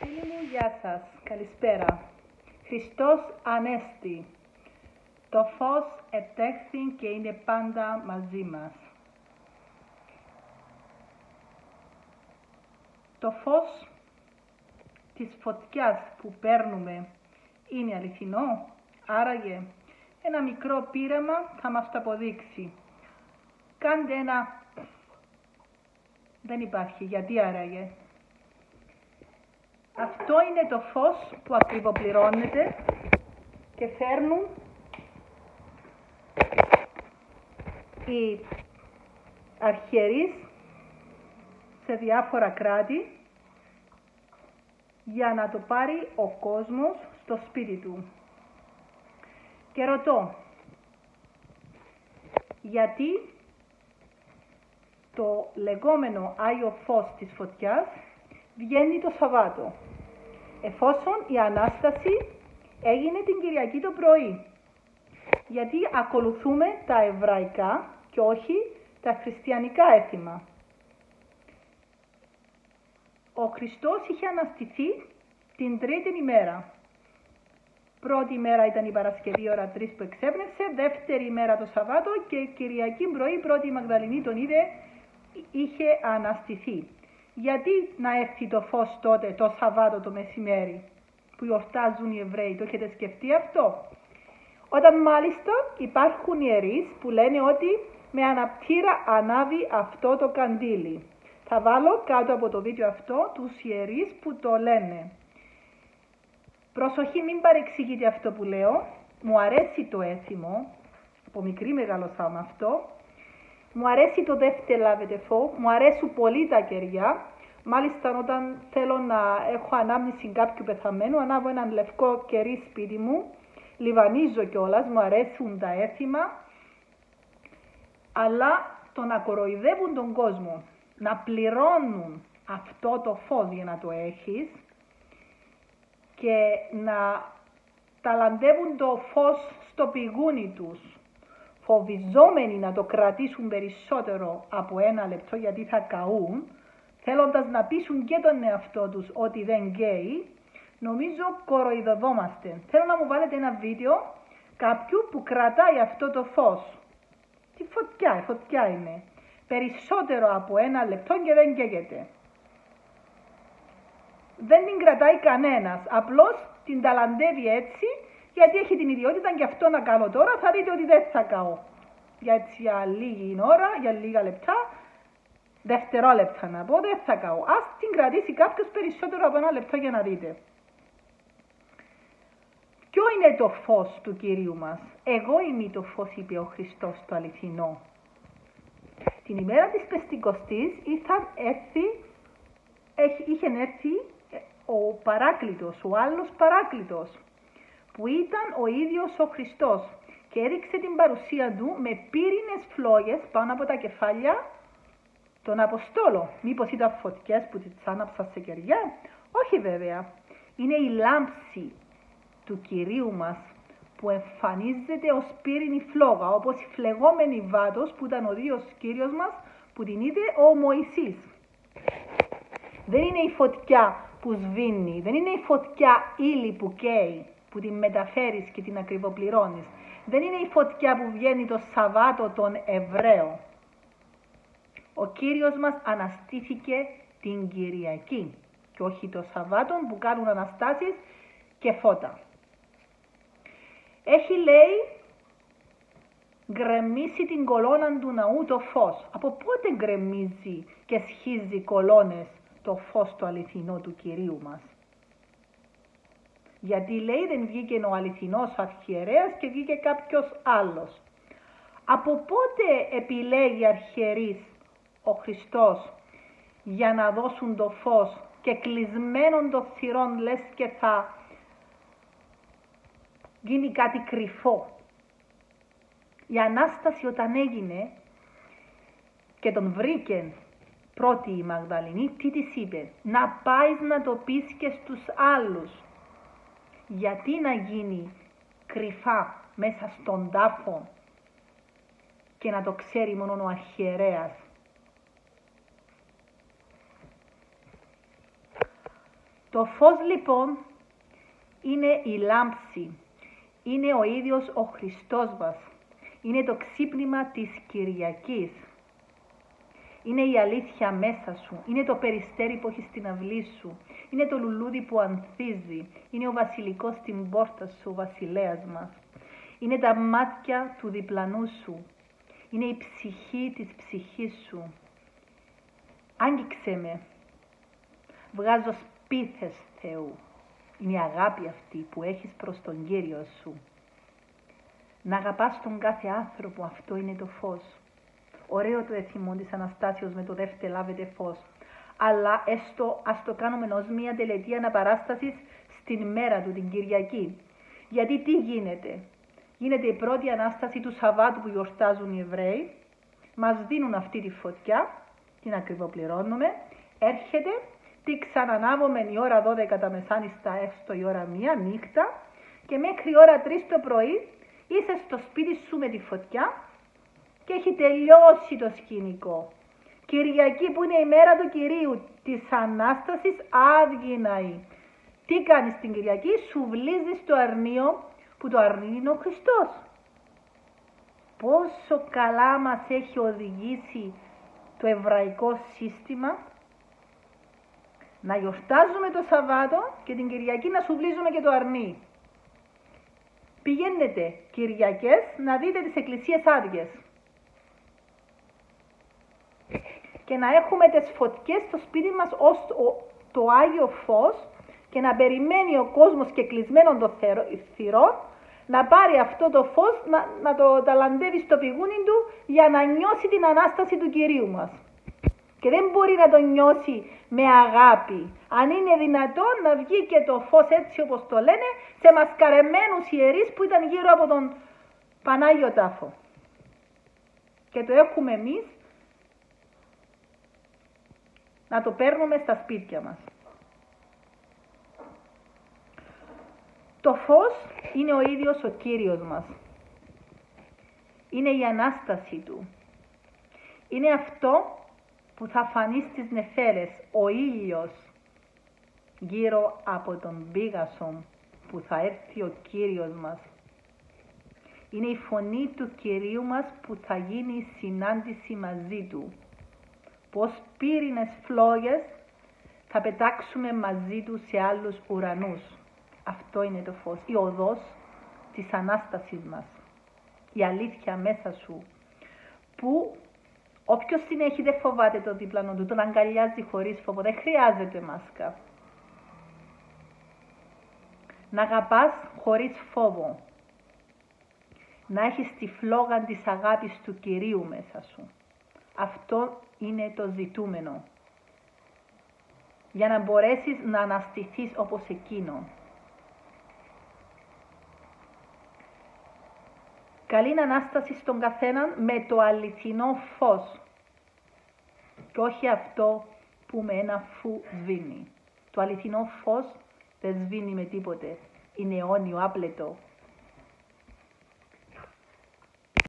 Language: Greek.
Φίλοι μου, γεια σας. Καλησπέρα. Χριστός Ανέστη. Το φως ετέχθη και είναι πάντα μαζί μας. Το φως της φωτιάς που παίρνουμε είναι αληθινό. Άραγε ένα μικρό πείραμα θα μας το αποδείξει. Κάντε ένα... Δεν υπάρχει. Γιατί άραγε? Αυτό είναι το φως που ακριβοπληρώνεται και φέρνουν οι αρχιερείς σε διάφορα κράτη για να το πάρει ο κόσμος στο σπίτι του. Και ρωτώ, γιατί το λεγόμενο Άγιο Φως της Φωτιάς βγαίνει το Σαββάτο, εφόσον η Ανάσταση έγινε την Κυριακή το πρωί? Γιατί ακολουθούμε τα εβραϊκά και όχι τα χριστιανικά έθιμα. Ο Χριστός είχε αναστηθεί την τρίτη ημέρα. Πρώτη ημέρα ήταν η Παρασκευή ώρα 3 που εξέπνευσε, δεύτερη ημέρα το Σαββάτο και Κυριακή πρωί πρώτη η Μαγδαληνή τον είδε, είχε αναστηθεί. Γιατί να έρθει το φως τότε το Σαββάτο το μεσημέρι που γιορτάζουν οι Εβραίοι? Το έχετε σκεφτεί αυτό? Όταν μάλιστα υπάρχουν ιερείς που λένε ότι με αναπτήρα ανάβει αυτό το καντήλι. Θα βάλω κάτω από το βίντεο αυτό τους ιερείς που το λένε. Προσοχή, μην παρεξηγείτε αυτό που λέω. Μου αρέσει το έθιμο, από μικρή μεγαλώσα με αυτό. Μου αρέσει το δεύτερο λάβετε φω, μου αρέσουν πολύ τα κεριά. Μάλιστα όταν θέλω να έχω ανάμνηση κάποιου πεθαμένου, ανάβω έναν λευκό κερί σπίτι μου, λιβανίζω κιόλας, μου αρέσουν τα έθιμα. Αλλά το να κοροϊδεύουν τον κόσμο, να πληρώνουν αυτό το φως για να το έχεις και να ταλαντεύουν το φως στο πηγούνι τους, φοβιζόμενοι να το κρατήσουν περισσότερο από ένα λεπτό γιατί θα καούν, θέλοντας να πείσουν και τον εαυτό τους ότι δεν καίει, νομίζω κοροϊδευόμαστε. Θέλω να μου βάλετε ένα βίντεο κάποιου που κρατάει αυτό το φως. Τη φωτιά, η φωτιά είναι. Περισσότερο από ένα λεπτό και δεν καίγεται. Δεν την κρατάει κανένας, απλώς την ταλαντεύει έτσι, γιατί έχει την ιδιότητα και αυτό να κάνω τώρα, θα δείτε ότι δεν θα καώ. Για λίγη ώρα, για λίγα λεπτά, δευτερόλεπτα να πω, δεν θα καώ. Ας την κρατήσει κάποιος περισσότερο από ένα λεπτό για να δείτε. Ποιο είναι το φως του Κυρίου μας? Εγώ είμαι το φως, είπε ο Χριστός το αληθινό. Την ημέρα της Πεντηκοστής είχε έρθει ο Παράκλητος, ο άλλος Παράκλητος, που ήταν ο ίδιος ο Χριστός και έδειξε την παρουσία του με πύρινες φλόγες πάνω από τα κεφάλια των Αποστόλων. Μήπως ήταν φωτιές που τις άναψαν σε κεριά? Όχι βέβαια. Είναι η λάμψη του Κυρίου μας που εμφανίζεται ως πύρινη φλόγα, όπως η φλεγόμενη βάτος που ήταν ο ίδιος Κύριος μας που την είδε ο Μωυσής. Δεν είναι η φωτιά που σβήνει, δεν είναι η φωτιά ύλη που καίει, που την μεταφέρεις και την ακριβοπληρώνεις. Δεν είναι η φωτιά που βγαίνει το Σαββάτο των Εβραίων. Ο Κύριος μας αναστήθηκε την Κυριακή και όχι το Σαββάτο που κάνουν αναστάσεις και φώτα. Έχει, λέει, γκρεμίσει την κολόνα του ναού το φως. Από πότε γκρεμίζει και σχίζει κολόνες το φως το αληθινό του Κυρίου μας? Γιατί, λέει, δεν βγήκε ο αληθινός αρχιερέας και βγήκε κάποιος άλλος. Από πότε επιλέγει αρχιερείς ο Χριστός για να δώσουν το φως και κλεισμένον των θυρών λες και θα γίνει κάτι κρυφό? Η Ανάσταση όταν έγινε και τον βρήκε πρώτη η Μαγδαληνή, τι της είπε? Να πάεις να το πεις και στους άλλους. Γιατί να γίνει κρυφά μέσα στον τάφο και να το ξέρει μόνο ο αρχιερέας? Το φως λοιπόν είναι η λάμψη, είναι ο ίδιος ο Χριστός μας, είναι το ξύπνημα της Κυριακής, είναι η αλήθεια μέσα σου, είναι το περιστέρι που έχει στην αυλή σου, είναι το λουλούδι που ανθίζει, είναι ο βασιλικός στην πόρτα σου, ο βασιλέας μας, είναι τα μάτια του διπλανού σου, είναι η ψυχή της ψυχής σου. Άγγιξε με, βγάζω σπίθες Θεού. Είναι η αγάπη αυτή που έχεις προς τον Κύριο σου. Να αγαπάς τον κάθε άνθρωπο, αυτό είναι το φως. Ωραίο το έθιμο της Αναστάσεως με το δεύτερο λάβετε φως. Αλλά έστω ας το κάνουμε ως μια τελετή αναπαράστασης στην μέρα του, την Κυριακή. Γιατί τι γίνεται. Γίνεται η πρώτη Ανάσταση του Σαββάτου που γιορτάζουν οι Εβραίοι. Μας δίνουν αυτή τη φωτιά, την ακριβοπληρώνουμε. Έρχεται, τη ξανανάβουμε η ώρα 12 τα μεσάνυχτα έστω η ώρα 1 νύχτα και μέχρι η ώρα 3 το πρωί είσαι στο σπίτι σου με τη φωτιά και έχει τελειώσει το σκηνικό. Κυριακή που είναι η μέρα του Κυρίου της Ανάστασης άδειναη. Τι κάνεις την Κυριακή, σου βλύζεις το αρνείο που το αρνείο είναι ο Χριστός. Πόσο καλά μας έχει οδηγήσει το εβραϊκό σύστημα να γιορτάζουμε το Σαββάτο και την Κυριακή να σου βλύζουμε και το αρνί. Πηγαίνετε Κυριακές να δείτε τις εκκλησίες άδειες και να έχουμε τις φωτιές στο σπίτι μας ως το Άγιο Φως και να περιμένει ο κόσμος και κλεισμένον το θυρών να πάρει αυτό το φως, να το ταλαντεύει στο πηγούνι του για να νιώσει την Ανάσταση του Κυρίου μας. Και δεν μπορεί να το νιώσει με αγάπη. Αν είναι δυνατόν να βγει και το φως έτσι όπως το λένε σε μασκαρεμένους ιερείς που ήταν γύρω από τον Πανάγιο Τάφο. Και το έχουμε εμείς να το παίρνουμε στα σπίτια μας. Το φως είναι ο ίδιος ο Κύριος μας. Είναι η Ανάσταση Του. Είναι αυτό που θα φανεί στις νεφέλες, ο ήλιος γύρω από τον Πήγασον που θα έρθει ο Κύριος μας. Είναι η φωνή του Κυρίου μας που θα γίνει η συνάντηση μαζί Του. Πως πύρινες φλόγες θα πετάξουμε μαζί Του σε άλλους ουρανούς. Αυτό είναι το φως, η οδός της Ανάστασης μας. Η αλήθεια μέσα σου που όποιος την έχει δεν φοβάται το διπλανό του, τον αγκαλιάζει χωρίς φόβο, δεν χρειάζεται μάσκα. Να αγαπάς χωρίς φόβο. Να έχεις τη φλόγα της αγάπης του Κυρίου μέσα σου. Αυτό είναι το ζητούμενο. Για να μπορέσεις να αναστηθείς όπως εκείνο. Καλή Ανάσταση στον καθέναν με το αληθινό φως και όχι αυτό που με ένα φου σβήνει. Το αληθινό φως δεν σβήνει με τίποτε. Είναι αιώνιο, άπλετο.